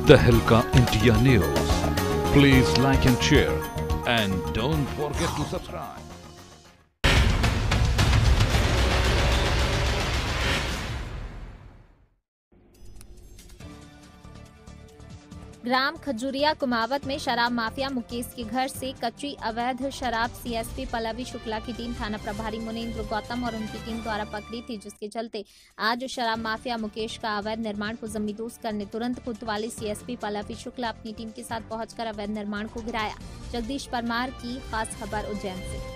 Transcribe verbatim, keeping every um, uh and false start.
तहलका India news. Please like and share and don't forget to subscribe. ग्राम खजूरिया कुमावत में शराब माफिया मुकेश के घर से कच्ची अवैध शराब सीएसपी पल्लवी शुक्ला की टीम थाना प्रभारी मुनेन्द्र गौतम और उनकी टीम द्वारा पकड़ी थी, जिसके चलते आज शराब माफिया मुकेश का अवैध निर्माण को जमींदोज करने तुरंत कोतवाली सीएसपी पल्लवी शुक्ला अपनी टीम के साथ पहुंचकर अवैध निर्माण को गिराया। जगदीश परमार की खास खबर उज्जैन से।